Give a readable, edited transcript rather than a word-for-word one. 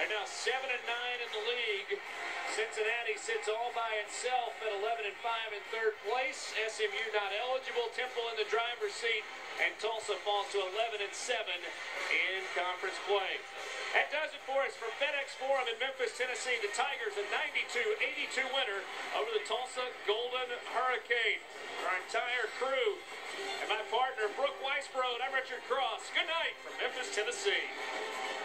and now 7-9 in the league. Cincinnati sits all by itself at 11-5 in third place. SMU not eligible. Temple in the driver's seat, and Tulsa falls to 11-7 in conference play. That does it for us from FedEx Forum in Memphis, Tennessee. The Tigers a 92-82 winner over the Tulsa Golden Hurricane. Our entire crew and my partner Brooke Weisbrod, I'm Richard Cross. Good night from Memphis, Tennessee.